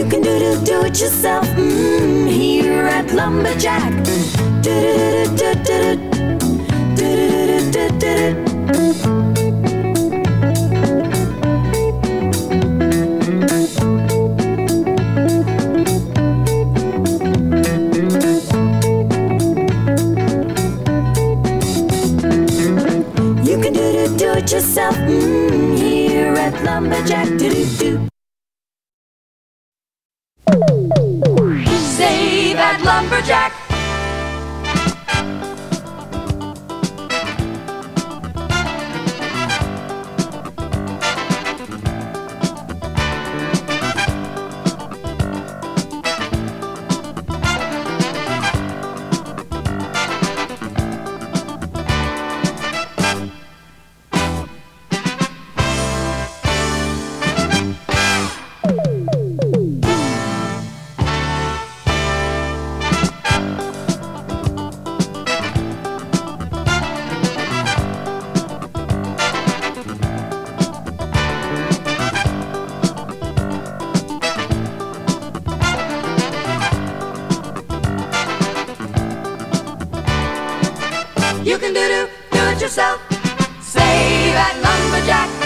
You can do it yourself here at Lumberjack. You can do it yourself here at Lumberjack. Save at Lumberjack. You can do it yourself. Save at Lumberjack.